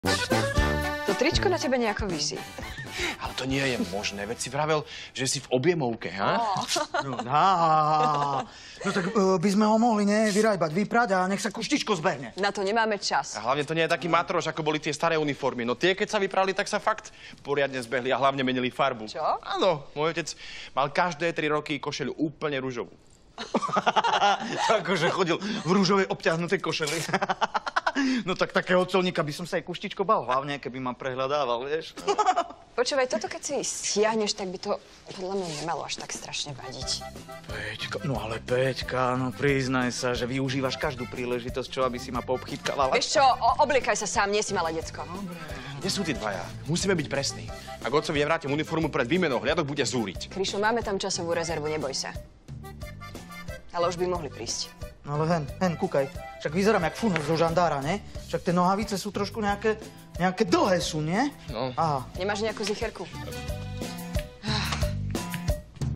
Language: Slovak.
To tričko na tebe nejako visí. Ale to nie je možné, veď si vravel, že si v objemovke, ha? No tak by sme ho mohli, vyrajbať, vyprať a nech sa Kuštičko zbehne. Na to nemáme čas. A hlavne to nie je taký matroš, ako boli tie staré uniformy. No tie, keď sa vyprali, tak sa fakt poriadne zbehli a hlavne menili farbu. Čo? Áno, môj otec mal každé 3 roky košeľu úplne ružovú. Akože chodil v rúžovej obťahnutej košeli. No tak takého colníka by som sa aj Kuštičko bal, hlavne keby ma prehľadával, vieš. Počúvaj, toto keď si stiahneš, tak by to podľa mňa nemalo až tak strašne vadiť. Peťka, no priznaj sa, že využívaš každú príležitosť, čo aby si ma poobchytkávala. Vieš čo, oblikaj sa sám, nie si malé decko. Kde sú tí dvaja? Musíme byť presní. Ak otcovi nevrátim uniformu pred výmenou hliadok, bude zúriť. Krišo, máme tam časovú rezervu, neboj sa. Ale už by mohli prísť. No ale hen, kúkaj. Však vyzerám jak funus do žandára, ne? Však tie nohavice sú trošku nejaké dlhé sú, nie? No. Aha. Nemáš nejakú zicherku?